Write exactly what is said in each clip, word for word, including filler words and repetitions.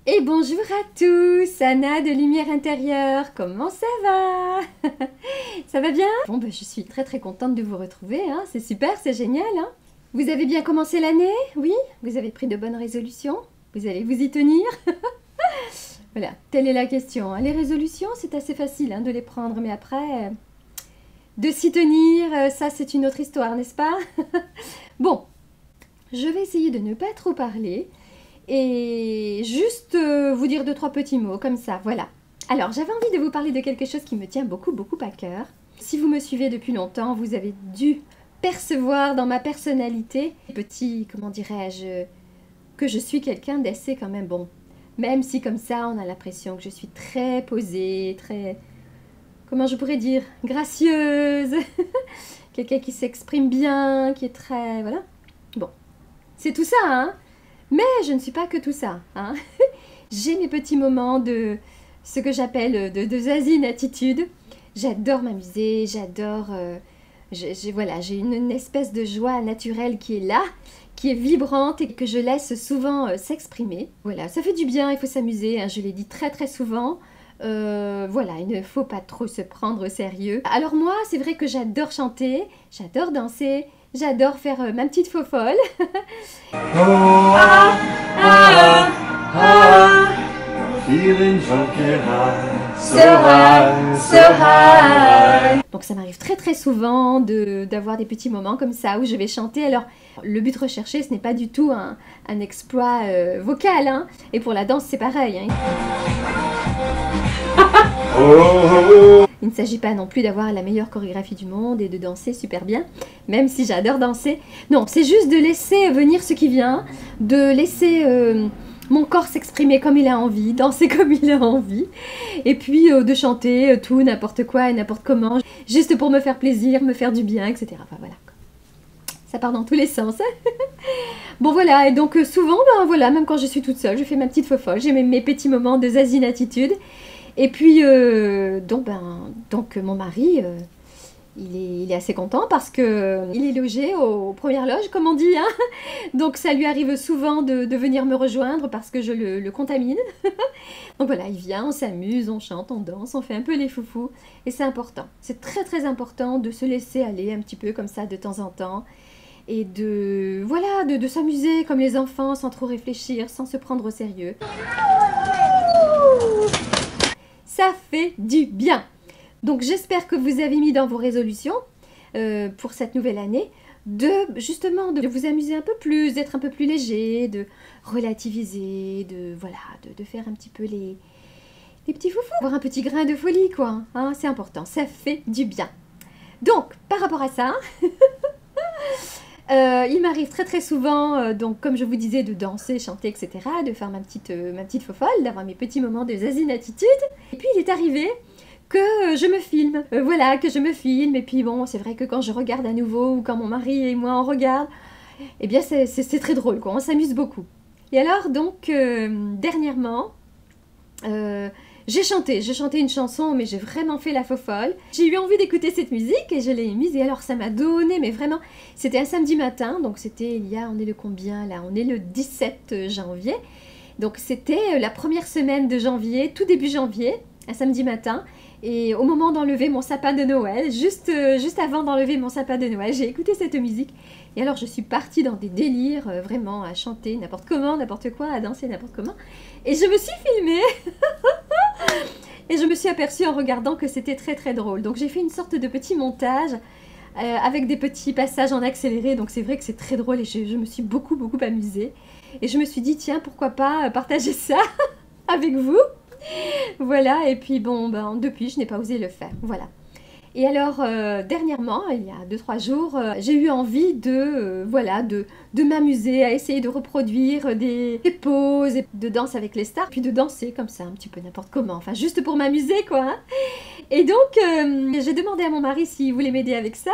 Et bonjour à tous, Anna de Lumière Intérieure, comment ça va? Ça va bien? Bon, ben, je suis très très contente de vous retrouver, hein. C'est super, c'est génial. Hein. Vous avez bien commencé l'année? Oui? Vous avez pris de bonnes résolutions? Vous allez vous y tenir? Voilà, telle est la question. Les résolutions, c'est assez facile hein, de les prendre, mais après, euh, de s'y tenir, euh, ça c'est une autre histoire, n'est-ce pas? Bon, je vais essayer de ne pas trop parler. Et juste euh, vous dire deux, trois petits mots comme ça, voilà. Alors, j'avais envie de vous parler de quelque chose qui me tient beaucoup, beaucoup à cœur. Si vous me suivez depuis longtemps, vous avez dû percevoir dans ma personnalité, petit, comment dirais-je, que je suis quelqu'un d'assez quand même bon. Même si comme ça, on a l'impression que je suis très posée, très, comment je pourrais dire, gracieuse. Quelqu'un qui s'exprime bien, qui est très, voilà. Bon, c'est tout ça, hein. Mais je ne suis pas que tout ça. Hein. J'ai mes petits moments de ce que j'appelle de, de zazine attitude. J'adore m'amuser, j'adore... Euh, j'ai voilà, j'ai une, une espèce de joie naturelle qui est là, qui est vibrante et que je laisse souvent euh, s'exprimer. Voilà, ça fait du bien, il faut s'amuser, hein, je l'ai dit très très souvent. Euh, voilà, il ne faut pas trop se prendre au sérieux. Alors moi, c'est vrai que j'adore chanter, j'adore danser, j'adore faire euh, ma petite faux folle. Ah, ah, ah, feeling funky high, so high, so high. Donc ça m'arrive très très souvent de d'avoir des petits moments comme ça où je vais chanter. Alors le but recherché, ce n'est pas du tout un, un exploit euh, vocal, hein. Et pour la danse c'est pareil. Hein. Oh, oh, oh. Il ne s'agit pas non plus d'avoir la meilleure chorégraphie du monde et de danser super bien, même si j'adore danser. Non, c'est juste de laisser venir ce qui vient, de laisser euh, mon corps s'exprimer comme il a envie, danser comme il a envie, et puis euh, de chanter euh, tout, n'importe quoi et n'importe comment, juste pour me faire plaisir, me faire du bien, et cetera. Enfin voilà, ça part dans tous les sens. Bon voilà, et donc euh, souvent, ben voilà, même quand je suis toute seule, je fais ma petite faux folle, j'ai mes, mes petits moments de zazine attitude. Et puis, euh, donc, ben, donc, mon mari, euh, il, est, il est assez content parce qu'il est logé aux premières loges, comme on dit. Hein. Donc, ça lui arrive souvent de, de venir me rejoindre parce que je le, le contamine. Donc voilà, il vient, on s'amuse, on chante, on danse, on fait un peu les foufous. Et c'est important. C'est très, très important de se laisser aller un petit peu comme ça de temps en temps. Et de, voilà, de, de s'amuser comme les enfants sans trop réfléchir, sans se prendre au sérieux. Ça fait du bien. Donc j'espère que vous avez mis dans vos résolutions euh, pour cette nouvelle année de justement de vous amuser un peu plus, d'être un peu plus léger, de relativiser, de voilà, de, de faire un petit peu les, les petits foufous, avoir un petit grain de folie quoi. Hein, c'est important, ça fait du bien. Donc par rapport à ça, euh, il m'arrive très très souvent, euh, donc comme je vous disais, de danser, chanter, et cetera, de faire ma petite, euh, ma petite faux folle, d'avoir mes petits moments de zazine attitude. Et puis il est arrivé que je me filme, euh, voilà, que je me filme, et puis bon, c'est vrai que quand je regarde à nouveau, ou quand mon mari et moi on regarde, eh bien c'est très drôle, quoi, on s'amuse beaucoup. Et alors, donc, euh, dernièrement, euh, j'ai chanté, j'ai chanté une chanson, mais j'ai vraiment fait la faux folle. J'ai eu envie d'écouter cette musique, et je l'ai mise, et alors ça m'a donné, mais vraiment, c'était un samedi matin, donc c'était il y a, on est le combien là? On est le dix-sept janvier, donc c'était la première semaine de janvier, tout début janvier, un samedi matin, et au moment d'enlever mon sapin de Noël, juste, euh, juste avant d'enlever mon sapin de Noël, j'ai écouté cette musique. Et alors je suis partie dans des délires, euh, vraiment, à chanter n'importe comment, n'importe quoi, à danser n'importe comment. Et je me suis filmée. Et je me suis aperçue en regardant que c'était très très drôle. Donc j'ai fait une sorte de petit montage euh, avec des petits passages en accéléré. Donc c'est vrai que c'est très drôle et je, je me suis beaucoup beaucoup amusée. Et je me suis dit, tiens, pourquoi pas partager ça avec vous. Voilà, et puis bon, ben, depuis, je n'ai pas osé le faire, voilà. Et alors, euh, dernièrement, il y a deux trois jours, euh, j'ai eu envie de, euh, voilà, de, de m'amuser, à essayer de reproduire des, des poses, de danse avec les stars, puis de danser comme ça, un petit peu n'importe comment, enfin, juste pour m'amuser, quoi. Hein. Et donc, euh, j'ai demandé à mon mari s'il voulait m'aider avec ça,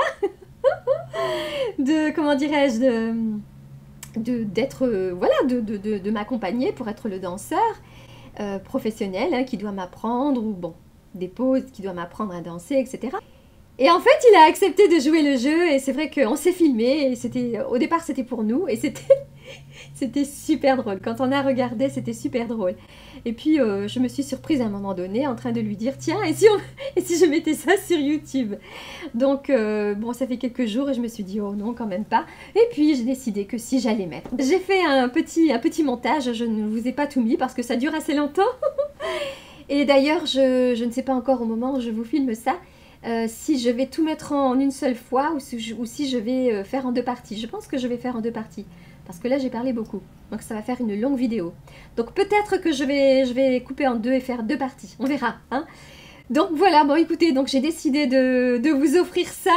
de, comment dirais-je, de, de, d'être, euh, voilà, de, de, de, de m'accompagner pour être le danseur. Euh, professionnel hein, qui doit m'apprendre, ou bon, des pauses qui doit m'apprendre à danser, et cetera. Et en fait, il a accepté de jouer le jeu et c'est vrai qu'on s'est filmé et c'était, au départ c'était pour nous et c'était, c'était super drôle. Quand on a regardé, c'était super drôle. Et puis euh, je me suis surprise à un moment donné en train de lui dire tiens, et si, on, et si je mettais ça sur YouTube? Donc euh, bon, ça fait quelques jours et je me suis dit oh non, quand même pas. Et puis j'ai décidé que si, j'allais mettre. J'ai fait un petit, un petit montage, je ne vous ai pas tout mis parce que ça dure assez longtemps. Et d'ailleurs, je, je ne sais pas encore au moment où je vous filme ça, Euh, si je vais tout mettre en une seule fois ou si, je, ou si je vais euh, faire en deux parties. Je pense que je vais faire en deux parties parce que là j'ai parlé beaucoup, donc ça va faire une longue vidéo. Donc peut-être que je vais, je vais couper en deux et faire deux parties, on verra. Hein. Donc voilà, bon écoutez, donc j'ai décidé de, de vous offrir ça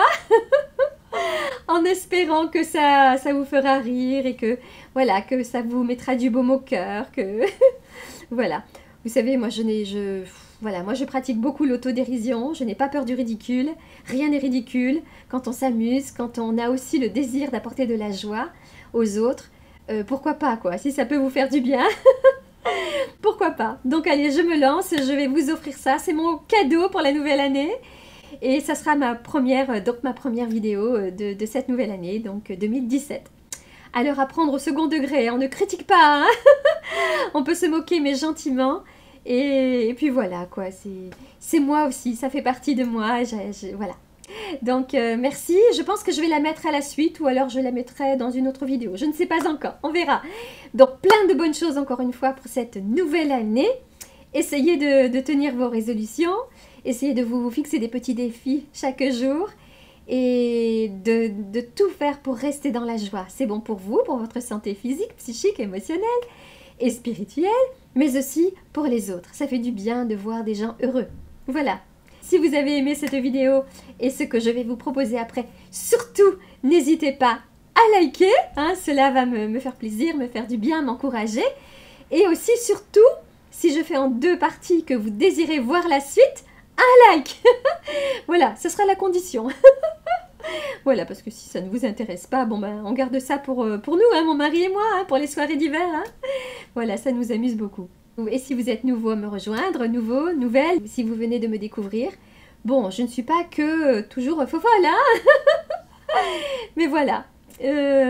en espérant que ça, ça vous fera rire et que, voilà, que ça vous mettra du baume au cœur, que voilà. Vous savez, moi je n'ai... Je... Voilà, moi je pratique beaucoup l'autodérision, je n'ai pas peur du ridicule, rien n'est ridicule, quand on s'amuse, quand on a aussi le désir d'apporter de la joie aux autres, euh, pourquoi pas quoi, si ça peut vous faire du bien, pourquoi pas. Donc allez, je me lance, je vais vous offrir ça, c'est mon cadeau pour la nouvelle année, et ça sera ma première, donc ma première vidéo de, de cette nouvelle année, donc deux mille dix-sept. Alors à prendre au second degré, on ne critique pas, hein. On peut se moquer mais gentiment. Et, et puis voilà quoi, c'est moi aussi, ça fait partie de moi, j ai, j ai, voilà. Donc euh, merci, je pense que je vais la mettre à la suite ou alors je la mettrai dans une autre vidéo, je ne sais pas encore, on verra. Donc plein de bonnes choses encore une fois pour cette nouvelle année. Essayez de, de tenir vos résolutions, essayez de vous fixer des petits défis chaque jour et de, de tout faire pour rester dans la joie. C'est bon pour vous, pour votre santé physique, psychique, émotionnelle et spirituelle, mais aussi pour les autres. Ça fait du bien de voir des gens heureux. Voilà. Si vous avez aimé cette vidéo et ce que je vais vous proposer après, surtout, n'hésitez pas à liker. Hein, cela va me, me faire plaisir, me faire du bien, m'encourager. Et aussi, surtout, si je fais en deux parties que vous désirez voir la suite, un like. Voilà, ce sera la condition. Voilà, parce que si ça ne vous intéresse pas, bon ben, on garde ça pour, euh, pour nous, hein, mon mari et moi, hein, pour les soirées d'hiver. Hein. Voilà, ça nous amuse beaucoup. Et si vous êtes nouveau à me rejoindre, nouveau, nouvelle, si vous venez de me découvrir, bon, je ne suis pas que euh, toujours faux folle, hein. Mais voilà. Euh...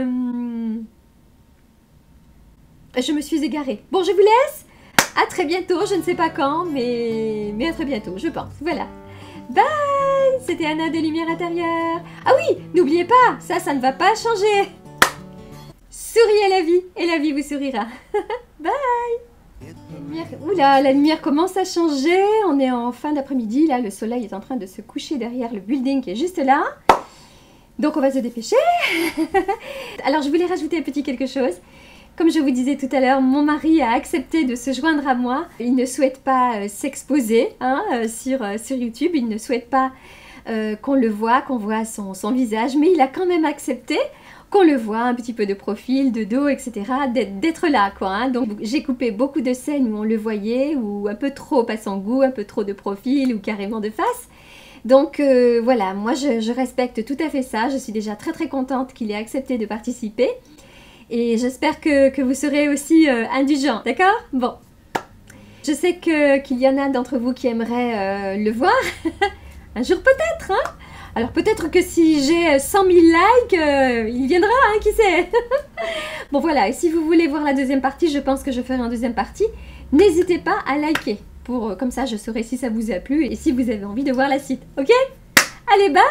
Je me suis égarée. Bon, je vous laisse. À très bientôt, je ne sais pas quand, mais, mais à très bientôt, je pense. Voilà. Bye! C'était Anna de Lumière Intérieure. Ah oui, n'oubliez pas, ça, ça ne va pas changer. Souriez à la vie et la vie vous sourira. Bye! Lumière... Oula, la lumière commence à changer. On est en fin d'après-midi. Là, le soleil est en train de se coucher derrière le building qui est juste là. Donc, on va se dépêcher. Alors, je voulais rajouter un petit quelque chose. Comme je vous disais tout à l'heure, mon mari a accepté de se joindre à moi. Il ne souhaite pas euh, s'exposer hein, euh, sur, euh, sur YouTube. Il ne souhaite pas euh, qu'on le voit, qu'on voit son, son visage. Mais il a quand même accepté qu'on le voit, un petit peu de profil, de dos, et cetera. D'être là, quoi. Hein. Donc j'ai coupé beaucoup de scènes où on le voyait, ou un peu trop à son goût, un peu trop de profil, ou carrément de face. Donc euh, voilà, moi je, je respecte tout à fait ça. Je suis déjà très très contente qu'il ait accepté de participer. Et j'espère que, que vous serez aussi euh, indulgents, d'accord? Bon. Je sais que qu'il y en a d'entre vous qui aimeraient euh, le voir. Un jour peut-être, hein? Alors peut-être que si j'ai cent mille likes, euh, il viendra, hein, qui sait? Bon voilà, et si vous voulez voir la deuxième partie, je pense que je ferai une deuxième partie. N'hésitez pas à liker, pour, euh, comme ça je saurai si ça vous a plu et si vous avez envie de voir la suite, ok? Allez, bye!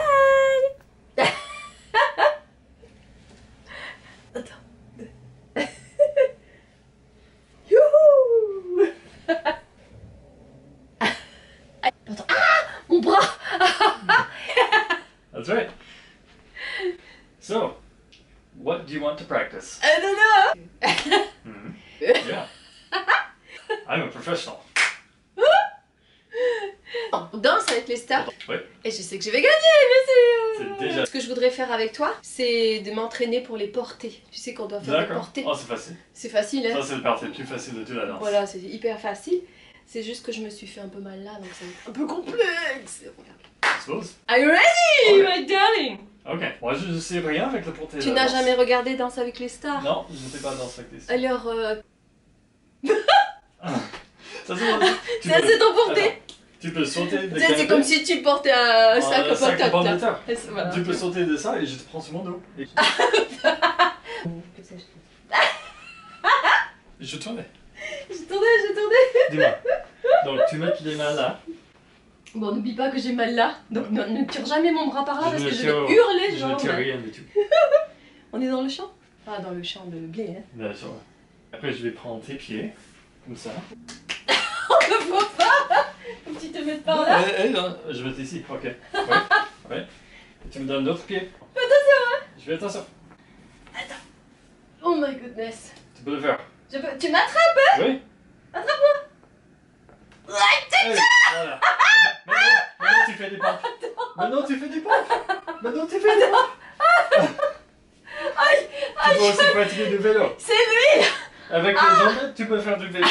Mon bras. That's right. So, what do you want to practice? I don't know. Mm-hmm. Yeah. I'm a professional. On danse avec les stars. Oui. Et je sais que je vais gagner, bien sûr. C'est déjà... Ce que je voudrais faire avec toi, c'est de m'entraîner pour les porter. Tu sais qu'on doit faire des D'accord. portées. Oh, c'est facile. C'est facile, hein? Ça, c'est le partie le plus facile de toute la danse. Voilà, c'est hyper facile. C'est juste que je me suis fait un peu mal là, donc c'est un peu complexe. Regarde. I suppose. Are you ready, Okay. my darling? Ok. Moi, je ne sais rien avec le porté. Tu n'as jamais regardé Danse avec les stars? Non, je ne sais pas danser avec les stars. Alors, euh... Ça, c'est mon... ça c'est ton porté. Attends. Tu peux sauter de Tu sais, c'est canapé. comme si tu portais un sac Un à sac à patates. pommes de là. terre. Et c'est- voilà. Tu peux sauter de ça et je te prends sur mon dos. Et... je tournais. J'ai tourné, j'ai tourné. Dis-moi. Donc tu mets les mains là. Bon, n'oublie pas que j'ai mal là. Donc ne, ne tire jamais mon bras par là Je parce ne que je tire- vais hurler Je genre. ne tire rien du tout. On est dans le champ? Ah, dans le champ de blé, hein. Bien sûr. Après je vais prendre tes pieds. Comme ça. On ne voit pas. Faut que tu te mettes par là. Eh, eh, non, je vais être ici. Ok. Ouais. Ouais. Et tu me donnes l'autre pied. Attention, hein. Je fais attention. Oh my goodness. Tu peux le faire. Je peux... Tu m'attrapes? Oui. Ouais, Hey, voilà. Maintenant, maintenant tu fais des pompes. Maintenant tu fais des pompes. Maintenant tu fais des pompes. Aïe, Tu peux aussi pratiquer du vélo. c'est lui. Avec les jambes, tu peux faire du vélo.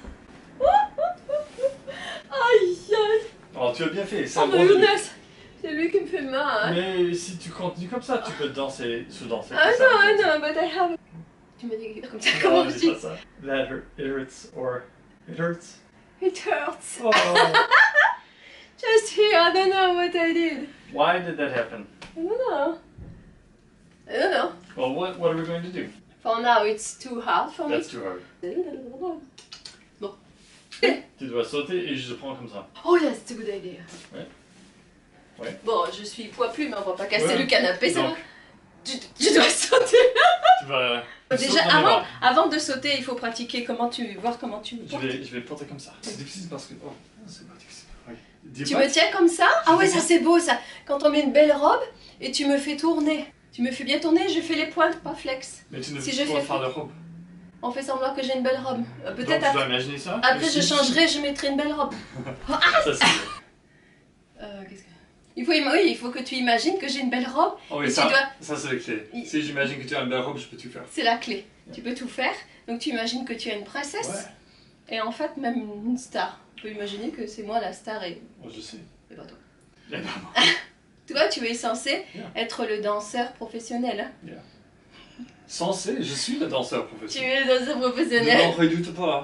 Aïe, aïe. Oh, tu as bien fait. C'est Oh un my bon début. goodness. C'est lui qui me fait mal. Mais si tu continues comme ça, tu peux danser, sous-danser. Ah comme ça. non, ah non, but I have... Tu m'as dit comme ça, Non, comment je dis dis? pas ça. That hurt, it hurts or it hurts. It hurts. Oh, Just here, I don't know what I did. why did that happen? I don't know. I don't know. Well, what, what are we going to do? For now, it's too hard for me. That's too hard. Bon. Tu dois sauter et je te prends comme ça. Oh yes, it's a good idea. Ouais. Ouais. Bon, je suis poids plume, on va pas casser Ouais. le canapé, ça va? Donc, Tu, tu dois sauter. tu vas. tu sautes Déjà, dans mes avant, bras. avant de sauter, il faut pratiquer comment tu... voir comment tu me Je portes. vais, je vais porter comme ça. C'est difficile parce que. Oh, c'est pas difficile. Oui. Dis Tu pas. me tiens comme ça? Ah ouais, ça c'est beau ça. Quand on met une belle robe et tu me fais tourner. Tu me fais bien tourner, je fais les pointes, pas flex. Mais tu ne Si peux je pas fais- faire de robe. On fait semblant que j'ai une belle robe. Euh, Donc Peut-être tu après, dois imaginer ça. après Et je si- changerai, je mettrai une belle robe. Ça c'est. Euh, qu'est-ce que... Il faut, ima- oui, il faut que tu imagines que j'ai une belle robe. Oh Et oui, tu ça, dois- ça c'est la clé. Il- Si j'imagine que tu as une belle robe, je peux tout faire. C'est la clé. Tu peux tout faire. Donc tu imagines que tu es une princesse. Ouais. Et en fait, même une star. Tu peux imaginer que c'est moi la star et, Oh, je sais. et pas toi. Eh ben non. Toi, tu es censé Yeah. être le danseur professionnel. Hein. Censé, je suis le danseur Tu professionnel. es le danseur Ne professionnel. m'en redoute pas.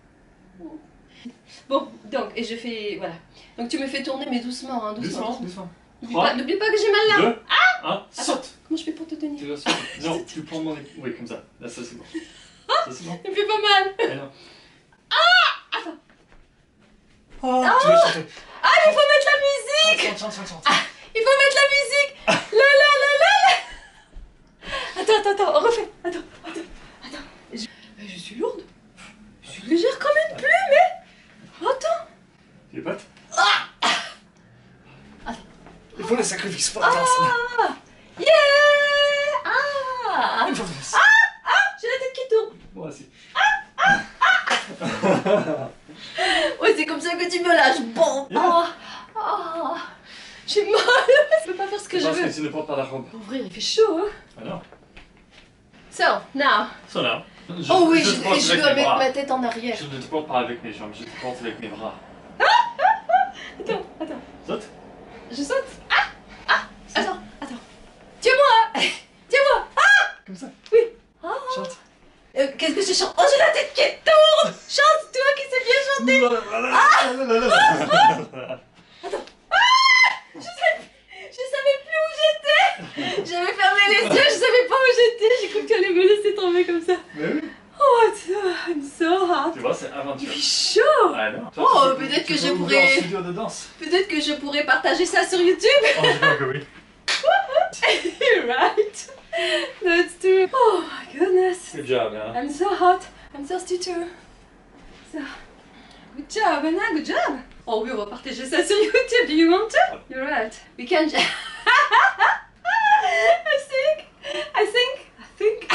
Bon, donc, et je fais... Voilà. Donc tu me fais tourner, mais doucement, hein, doucement. Doucement, doucement. N'oublie Trois, pas, n'oublie pas que j'ai mal là. deux, un, saute. Comment je fais pour te tenir? Tu dois sauter. Non, tu prends mon épaule. Oui, comme ça. Là, ça c'est bon. Ça c'est bon. Il me fait pas mal. Eh non. Ah Attends. Oh, tu vas chanter. Ah, il faut mettre la musique. Chante, chante, chante, chante. Il faut mettre la musique. La la la la la. Attends, attends, attends, on refait. Attends, attends, attends. Je, mais je suis lourde. Je suis légère comme une plume, mais... Attends. Tu es prête? Attends. Il faut le sacrifice pour la danse. Ah. Yeah. Ah. Il faut le sacrifice. J'ai la tête qui tourne. Moi aussi. Ouais, c'est comme ça que tu me lâches. Bon. Yeah. Ah. Ah. J'ai mal. Je peux pas faire ce que je Parce veux. que tu ne portes pas la robe. En vrai, il fait chaud, hein. Ah non. So, now. So now. Je, Oh oui, je je, te porte et je avec dois mes mettre bras. ma tête en arrière. Je ne te porte pas avec mes jambes, je te porte avec mes bras. Attends, attends. Saute. Je saute. Ah. Ah. Attends, attends. Tiens-moi. Tiens-moi. Comme ça. Oui. Ah. Chante. Euh, Qu'est-ce que je chante? Oh, j'ai la tête qui tourne. Chante, toi qui sais bien chanter. Je savais, je savais plus où j'étais. J'avais fermé les yeux, je savais pas où j'étais. J'ai cru que tu allais me laisser tomber comme ça. Mais oui. Oh, I'm so hot. Tu vois, c'est Il aventure. fait chaut. Ah non. Oh, Toi, tu peux- peut-être tu que peux je ouvrir pourrais- un studio de danse. Peut-être que je pourrais partager ça sur YouTube. Oh, je crois que oui. You're right. That's true. Oh my goodness. Good job, hein. I'm so hot. I'm thirsty too. So, good job, Anna. Good job. Oh oui, on va partager ça sur YouTube. Do you want to? You're right. We can. I think. I think. I think.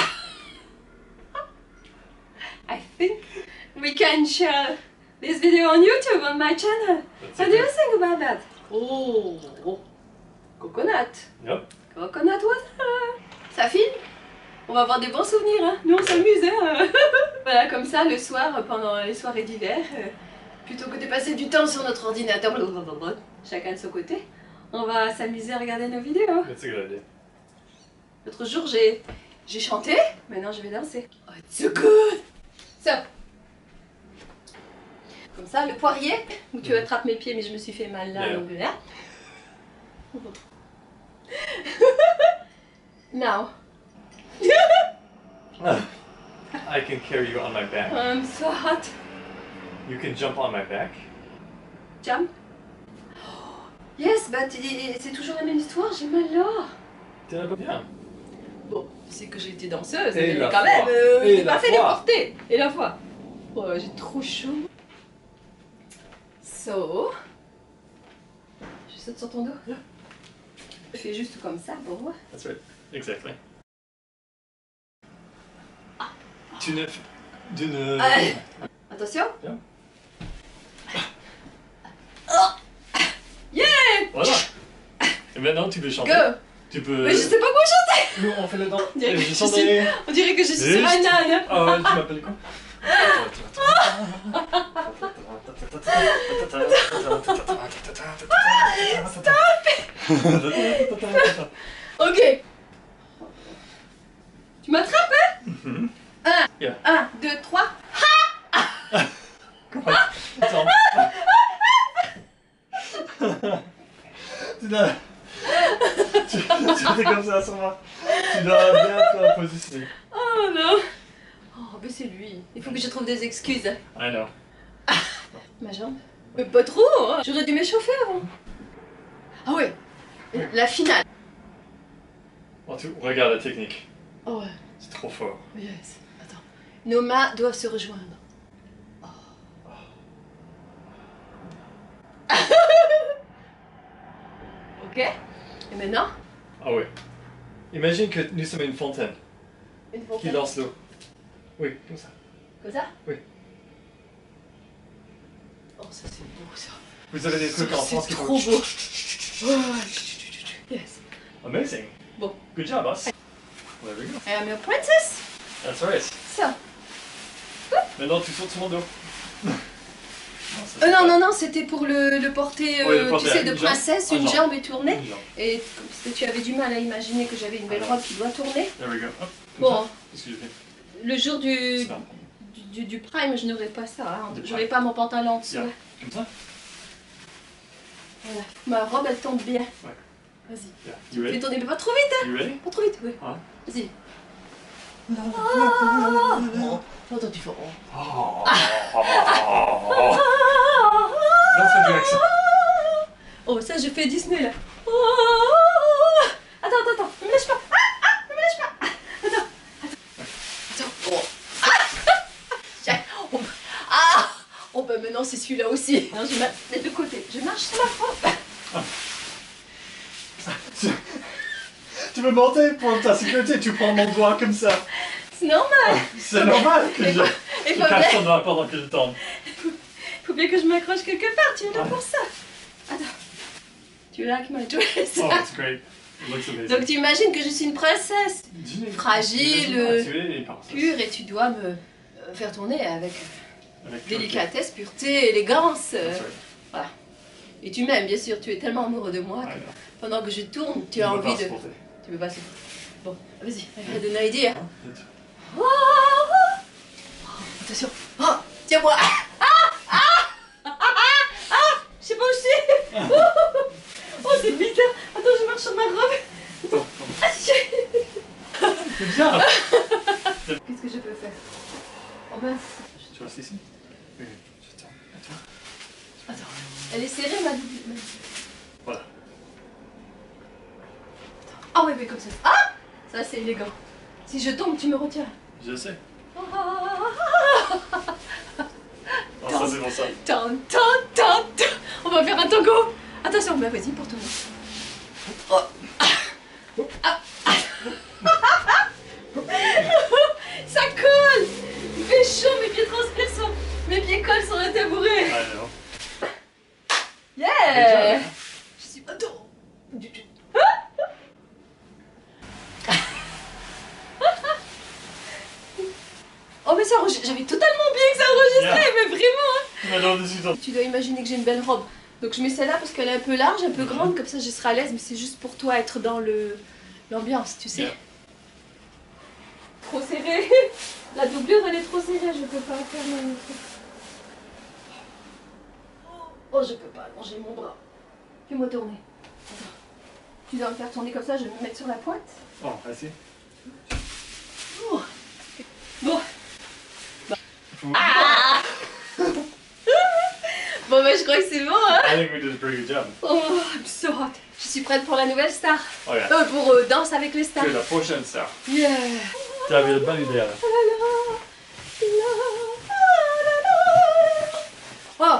I think we can share this video on YouTube on my channel. That's What it. do you think about that? Oh, coconut. Yep. Coconut water. Ça filme? On va avoir des bons souvenirs, hein. Nous on s'amuse, hein. Voilà, comme ça, le soir, pendant les soirées d'hiver, euh, plutôt que de passer du temps sur notre ordinateur, blablabla, chacun de son côté, on va s'amuser à regarder nos vidéos. That's a good idea. L'autre jour, j'ai j'ai chanté, maintenant je vais danser. Oh, it's so good! So, comme ça, le poirier, où tu Mhm. attrapes mes pieds, mais je me suis fait mal là, Yeah. donc là. Now, I can carry you on my back. I'm so hot. You can jump on my back. Jump. Yes, bah t'es- c'est toujours la même histoire, j'ai mal là. T'es là bien. Bon, c'est que j'ai été danseuse, Et mais la quand foi. même, euh, Et j'ai la pas fait de foi. portée. Et la fois. Oh, j'ai trop chaud. So. Je saute sur ton dos. Yeah. Je fais juste comme ça pour moi. That's right. Exactly. Tu ne... Tu ne... Allez. Attention. Bien. Oh. Yeah. Voilà. Et maintenant, tu peux chanter. Go. Tu peux... Mais je sais pas quoi chanter. Nous, on fait le dent. On dirait que Et je je suis- chantais. On dirait que je suis sur Juste. un âne. Ah ouais, tu m'appelles quoi? Ok. Tu m'attrapes, hein? Mhm. Un. Yeah. Un, deux, trois. Attends. Tu dois... Tu, tu fais comme ça sur moi. Tu dois bien te positionner. Oh non. Oh, mais c'est lui. Il faut que je trouve des excuses. I know. Ma jambe. Mais pas trop, hein. J'aurais dû m'échauffer avant. Ah ouais. La finale. Oh, tu... Regarde la technique. Oh ouais. C'est trop fort. Yes. Attends. Nos mains doivent se rejoindre. Oh. Ok. Et maintenant? Ah ouais. Imagine que nous sommes une fontaine Une qui fontaine. lance l'eau. Oui, comme ça. Comme ça? Oui. Oh, ça c'est beau ça. Vous avez des trucs en France C'est qui trop font... beau. Oh. Yes. Amazing. Bon. Good job, boss. There we go. I am your princess. That's right. Ça. Maintenant, tu sautes sur mon dos. Non, ça, Euh, c'est non, pas- non, non, c'était pour le, le porter, Oui, le euh, porter tu sais, à de une jambe. princesse, Un une jambe. jambe est tournée. Non. Et comme si tu avais du mal à imaginer que j'avais une belle robe qui doit tourner. There we go. Hop, comme Bon, ça. Qu'est-ce que j'ai fait? le jour du, C'est ça. du, du, du prime, je n'aurais pas ça. Hein. Du J'aurais prime. pas mon pantalon en dessous. Yeah. là. Comme ça? Voilà. Ma robe, elle tombe bien. Ouais. Vas-y. Yeah. You Fais ready? tourner, mais pas trop vite, You ready? hein. Pas trop vite, oui. Ah. Vas-y. Ah. Attends, tu fais... oh. Oh. Dans cette direction. Oh, ça, je fais Disney, là. Oh. Attends, attends, attends. Ne me lâche pas. Ah, ah, ne me lâche pas. Attends, attends. Attends. Oh. Ah. Tiens, on peut- Ah. Oh, bah maintenant, c'est celui-là aussi. Non, je vais mettre de côté. Je marche sur la robe. Tu... tu veux monter pour ta sécurité, tu prends mon doigt comme ça. C'est normal. C'est normal que Il je, faut, il je faut cache bien, ton doigt pendant que je tombe. faut bien que je m'accroche quelque part. Tu es là Ah. pour ça. Attends. Tu like my dress? Oh, it's great. It looks amazing. Donc, tu imagines que je suis une princesse Dis- fragile, dis-moi, tu es une princesse. pure et tu dois me euh, faire tourner avec Avec délicatesse, pureté, élégance. euh, That's right. Et tu m'aimes, bien sûr, tu es tellement amoureux de moi I que know. pendant que je tourne, tu Je as peux envie pas de... supporter. Tu peux pas supporter. Bon, vas-y, I had an idea. Hein? Oh, oh, oh, attention. Oh, tiens-moi. Ah, ah, ah, ah, ah, je sais pas où je suis. Oh, c'est bizarre. Attends, je marche sur ma robe. Oh, oh. Ah, je- C'est bien. Qu'est-ce que je peux faire? Oh mince. Tu restes ici? Oui, je tourne. Attends. Attends, elle est serrée ma double. Voilà. Ah ouais, mais comme ça. Ah, ça c'est élégant. Si je tombe, tu me retiens. Je sais. Ah, Oh, ça c'est pour ça. tan, tan, tan, tan. On va faire un tango. Attention, bah vas-y pour tourner. Oh. Ah. Ah. Ça colle. Il fait chaud, mes pieds transpirent sur... Mes pieds collent sur le tabouret. I know. Yeah. Good job. Je suis pas trop... du tout. Oh mais ça enregistre, j'avais totalement oublié que ça enregistrait, Yeah. mais vraiment hein. Maintenant, dessus, toi. Tu dois imaginer que j'ai une belle robe. Donc je mets celle-là parce qu'elle est un peu large, un peu grande, comme ça je serai à l'aise, mais c'est juste pour toi être dans le l'ambiance, tu sais. Yeah. Trop serré. La doublure elle est trop serrée, je peux pas faire mon truc. Oh, je peux pas allonger mon bras. Fais-moi tourner. Attends. Tu dois me faire tourner comme ça, je vais me mettre sur la pointe. Oh, vas-y. Oh. Bon. Ah. Bon, bah, je crois que c'est bon, hein. I think we did a pretty good job. Oh, I'm so hot. Je suis prête pour la nouvelle star. Oh, yeah. Euh, pour euh, Danse avec les stars. Tu es la prochaine star. Yeah. Tu avais une bonne idée là. Oh.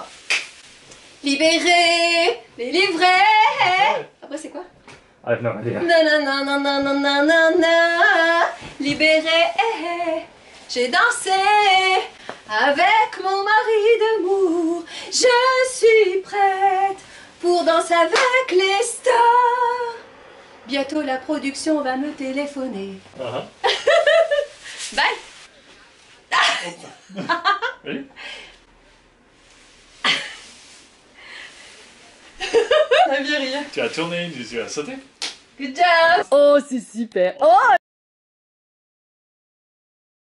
Libéré, délivré. Après, c'est quoi? I have no idea. Nanana, nanana, nanana, libéré, j'ai dansé avec mon mari d'amour. Je suis prête pour danser avec les stars. Bientôt la production va me téléphoner. Uh-huh. Bye. Ready? Ça veut rien. Tu as tourné, tu as sauté. Good job. Oh, c'est super. Oh,